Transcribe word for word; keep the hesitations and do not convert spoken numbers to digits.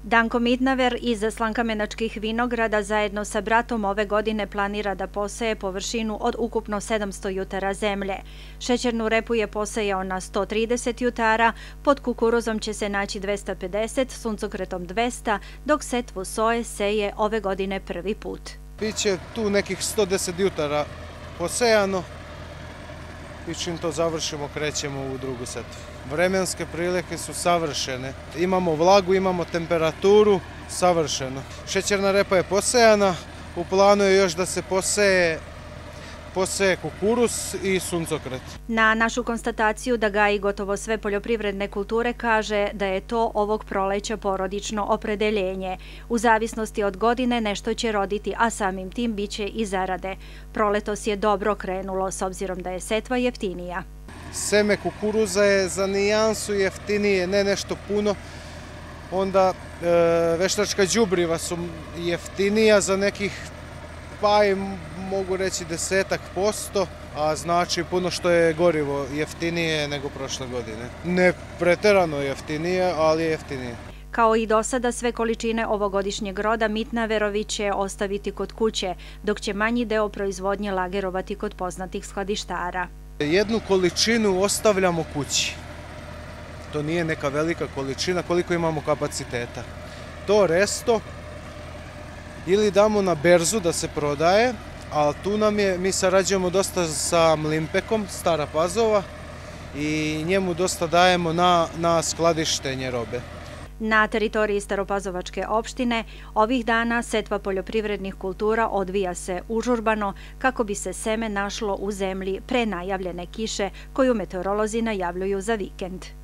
Danko Mitnaver iz Slankamenačkih vinograda zajedno sa bratom ove godine planira da poseje površinu od ukupno sedamsto jutara zemlje. Šećernu repu je posejao na sto trideset jutara, pod kukuruzom će se naći dvesta pedeset, suncokretom dvesta, dok setvu soje seje ove godine prvi put. Biće tu nekih sto deset jutara posejano i čim to završimo krećemo u drugu setvu. Vremenske prilike su savršene. Imamo vlagu, imamo temperaturu, savršeno. Šećerna repa je posejana, u planu je još da se poseje poseje kukuruz i suncokret. Na našu konstataciju da gaji gotovo sve poljoprivredne kulture kaže da je to ovog proleća porodično opredeljenje. U zavisnosti od godine nešto će roditi, a samim tim biće i zarade. Proletos je dobro krenulo s obzirom da je setva jeftinija. Seme kukuruza je za nijansu jeftinije, ne nešto puno. Onda e, veštačka đubriva su jeftinija za nekih, pa i mogu reći desetak posto, a znači puno što je gorivo jeftinije nego prošle godine. Ne preterano jeftinije, ali je jeftinije. Kao i do sada, sve količine ovogodišnjeg roda Mitnaverovi će ostaviti kod kuće, dok će manji deo proizvodnje lagerovati kod poznatih skladištara. Jednu količinu ostavljamo kući. To nije neka velika količina koliko imamo kapaciteta. To resto ili damo na berzu da se prodaje, a tu nam je, mi sarađujemo dosta sa Mlimpekom, Stara Pazova, i njemu dosta dajemo na, na skladištenje robe. Na teritoriji Staropazovačke opštine ovih dana setva poljoprivrednih kultura odvija se užurbano kako bi se seme našlo u zemlji pre najavljene kiše koju meteorolozi najavljuju za vikend.